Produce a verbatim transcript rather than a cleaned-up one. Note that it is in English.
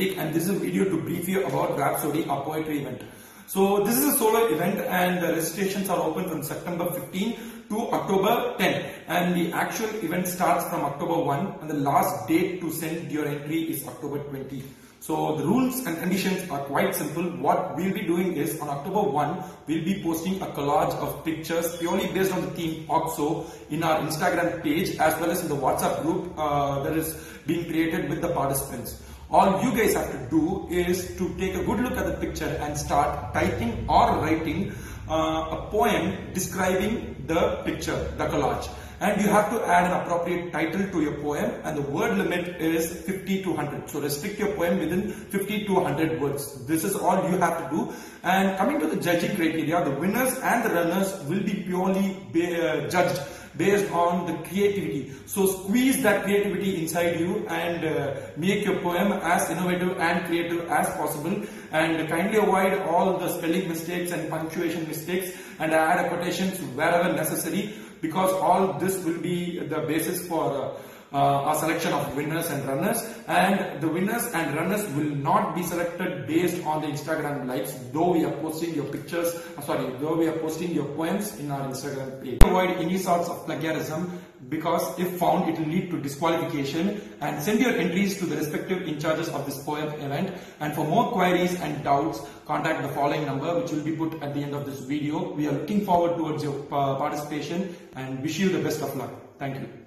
Ritik, and this is a video to brief you about Rhapsody, a poetry event. So this is a solo event and the registrations are open from September fifteenth to October tenth, and the actual event starts from October first and the last date to send your entry is October twentieth. So the rules and conditions are quite simple. What we'll be doing is on October first, we'll be posting a collage of pictures purely based on the theme OXO in our Instagram page as well as in the WhatsApp group uh, that is being created with the participants. All you guys have to do is to take a good look at the picture and start typing or writing uh, a poem describing the picture, the collage. And you have to add an appropriate title to your poem, and the word limit is fifty to one hundred. So restrict your poem within fifty to one hundred words. This is all you have to do. And coming to the judging criteria, the winners and the runners will be purely be, uh, judged based on the creativity. So squeeze that creativity inside you and uh, make your poem as innovative and creative as possible, and kindly avoid all the spelling mistakes and punctuation mistakes, and add quotations wherever necessary, because all this will be the basis for uh, uh, a selection of winners and runners. And the winners and runners will not be selected based on the Instagram likes, though we are posting your pictures, uh, sorry, though we are posting your poems in our Instagram page. Avoid any sorts of plagiarism, because if found it will lead to disqualification, and send your entries to the respective in charges of this poem event. And for more queries and doubts, contact the following number which will be put at the end of this video. We are looking forward towards your uh, participation and wish you the best of luck. Thank you.